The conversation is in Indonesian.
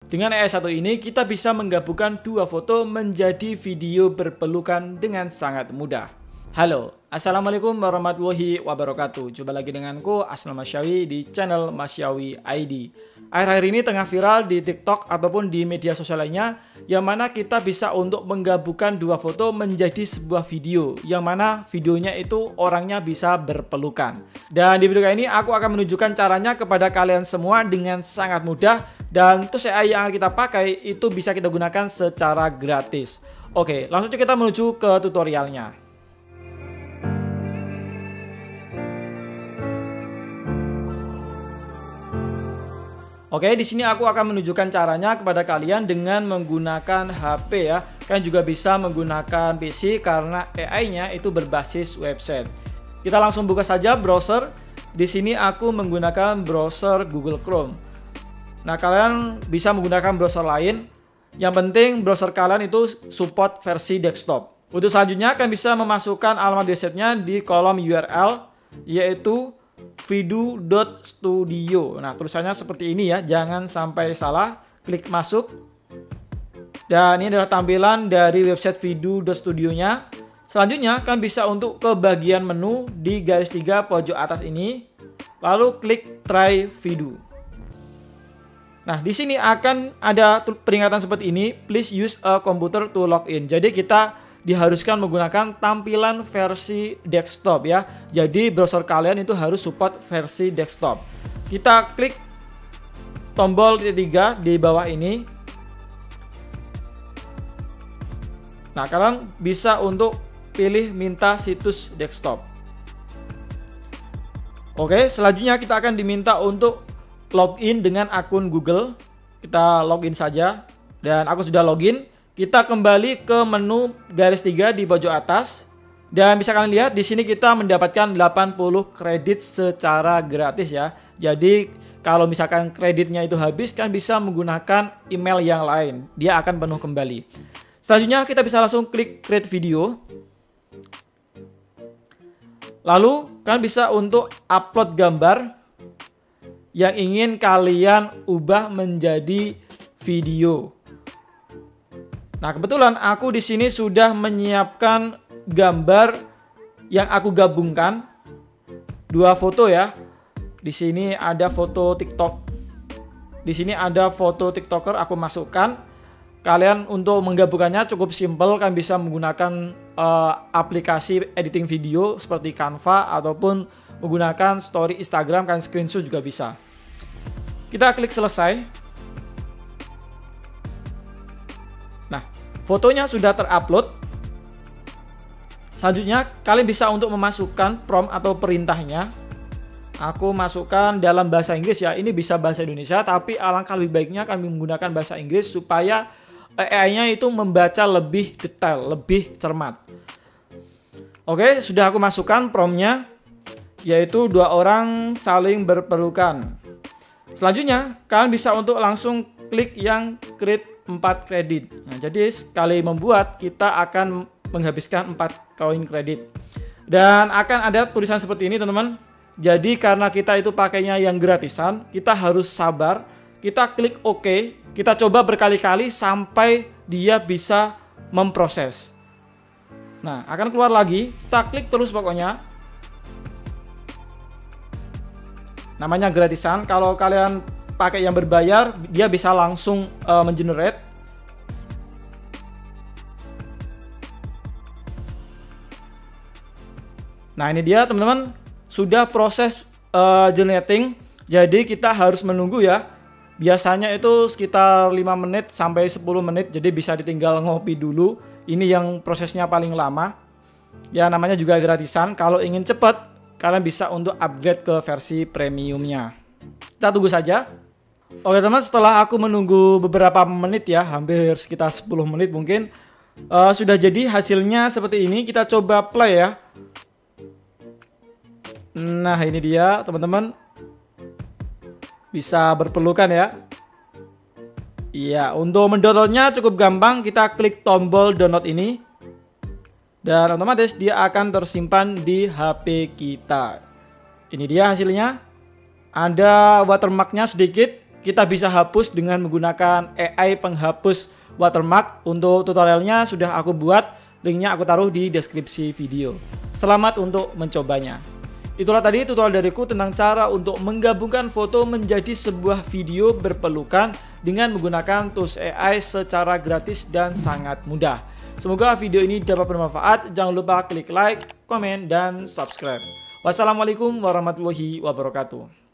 Dengan AI 1 ini kita bisa menggabungkan dua foto menjadi video berpelukan dengan sangat mudah. Halo, assalamualaikum warahmatullahi wabarakatuh. Jumpa lagi denganku Asnal Masyawi di channel Masyawi ID. Akhir-akhir ini tengah viral di TikTok ataupun di media sosial lainnya, yang mana kita bisa untuk menggabungkan dua foto menjadi sebuah video, yang mana videonya itu orangnya bisa berpelukan. Dan di video kali ini aku akan menunjukkan caranya kepada kalian semua dengan sangat mudah, dan tools AI yang akan kita pakai itu bisa kita gunakan secara gratis. Oke, langsung kita menuju ke tutorialnya. Oke, di sini aku akan menunjukkan caranya kepada kalian dengan menggunakan HP ya. Kalian juga bisa menggunakan PC karena AI-nya itu berbasis website. Kita langsung buka saja browser. Di sini aku menggunakan browser Google Chrome. Nah, kalian bisa menggunakan browser lain. Yang penting browser kalian itu support versi desktop. Untuk selanjutnya kalian bisa memasukkan alamat websitenya di kolom URL, yaitu vidu.studio. Nah, tulisannya seperti ini ya, jangan sampai salah. Klik masuk. Dan ini adalah tampilan dari website vidu.studio-nya. Selanjutnya, kalian bisa untuk ke bagian menu di garis 3 pojok atas ini, lalu klik try Vidu. Nah, di sini akan ada peringatan seperti ini, please use a computer to log in. Jadi kita diharuskan menggunakan tampilan versi desktop ya. Jadi browser kalian itu harus support versi desktop. Kita klik tombol titik 3 di bawah ini. Nah, kalian bisa untuk pilih minta situs desktop. Oke, selanjutnya kita akan diminta untuk login dengan akun Google. Kita login saja, dan aku sudah login. Kita kembali ke menu garis 3 di pojok atas, dan bisa kalian lihat di sini kita mendapatkan 80 kredit secara gratis ya. Jadi kalau misalkan kreditnya itu habis, kan bisa menggunakan email yang lain, dia akan penuh kembali. Selanjutnya kita bisa langsung klik create video. Lalu kalian bisa untuk upload gambar yang ingin kalian ubah menjadi video. Nah, kebetulan aku di sini sudah menyiapkan gambar yang aku gabungkan, dua foto ya. Di sini ada foto TikTok. Di sini ada foto TikToker aku masukkan. Kalian untuk menggabungkannya cukup simpel, kan bisa menggunakan aplikasi editing video seperti Canva ataupun menggunakan story Instagram, kan screenshot juga bisa. Kita klik selesai. Nah, fotonya sudah terupload. Selanjutnya, kalian bisa untuk memasukkan prompt atau perintahnya. Aku masukkan dalam bahasa Inggris ya. Ini bisa bahasa Indonesia, tapi alangkah lebih baiknya kami menggunakan bahasa Inggris supaya AI-nya itu membaca lebih detail, lebih cermat. Oke, sudah aku masukkan promptnya, yaitu dua orang saling berpelukan. Selanjutnya, kalian bisa untuk langsung klik yang create 4 kredit. Nah, jadi sekali membuat kita akan menghabiskan 4 koin kredit. Dan akan ada tulisan seperti ini, teman-teman. Jadi karena kita itu pakainya yang gratisan, kita harus sabar. Kita klik OK. Kita coba berkali-kali sampai dia bisa memproses. Nah, akan keluar lagi. Kita klik terus pokoknya. Namanya gratisan. Kalau kalian pakai yang berbayar, dia bisa langsung mengenerate. Nah, ini dia teman-teman, sudah proses generating. Jadi kita harus menunggu ya. Biasanya itu sekitar 5 menit sampai 10 menit. Jadi bisa ditinggal ngopi dulu. Ini yang prosesnya paling lama. Ya, namanya juga gratisan. Kalau ingin cepat, kalian bisa untuk upgrade ke versi premiumnya. Kita tunggu saja. Oke teman, setelah aku menunggu beberapa menit ya, hampir sekitar 10 menit mungkin, sudah jadi hasilnya seperti ini. Kita coba play ya. Nah, ini dia teman-teman, bisa berpelukan ya. Iya, untuk mendownloadnya cukup gampang. Kita klik tombol download ini, dan otomatis dia akan tersimpan di HP kita. Ini dia hasilnya. Ada watermarknya sedikit. kita bisa hapus dengan menggunakan AI penghapus watermark. Untuk tutorialnya sudah aku buat, linknya aku taruh di deskripsi video. Selamat untuk mencobanya. Itulah tadi tutorial dariku tentang cara untuk menggabungkan foto menjadi sebuah video berpelukan dengan menggunakan tools AI secara gratis dan sangat mudah. Semoga video ini dapat bermanfaat. Jangan lupa klik like, komen, dan subscribe. Wassalamualaikum warahmatullahi wabarakatuh.